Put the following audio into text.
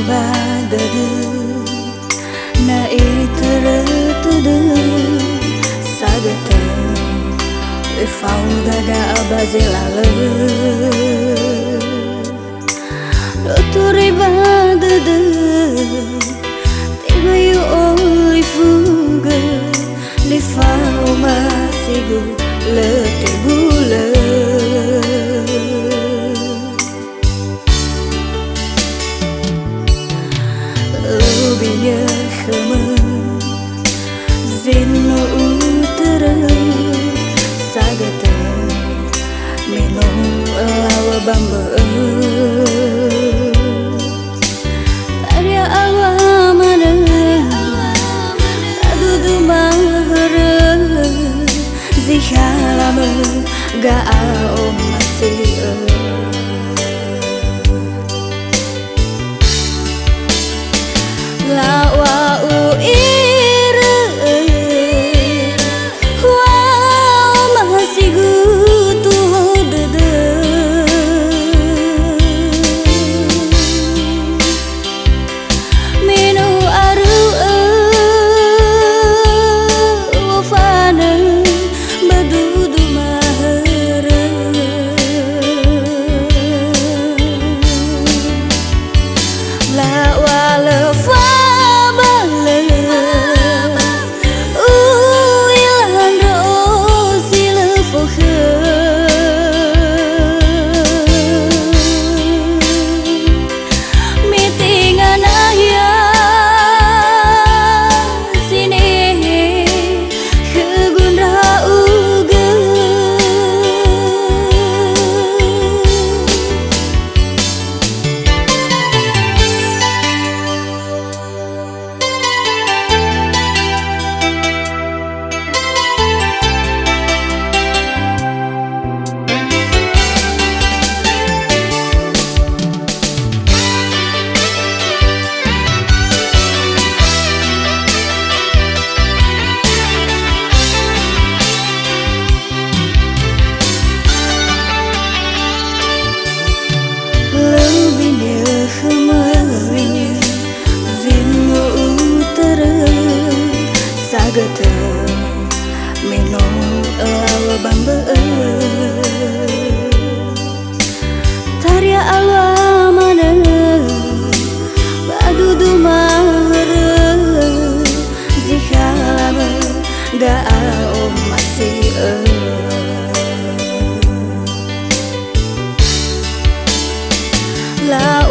badadu na iteretudu sagata fauda da abazilale doturi badadu tiba yu olifuga li fau masigu le tebule binya khama zino utara sagata meno lawa bamba arya alwa mana adudu mahara zikhalama ga om masih la wa u ira wa mahasigu tu dede minu aru wa fana badudu mahara la wa la sagata meno lawa bamba tarya alwa mana badudu mahara zikhalama ga om masih la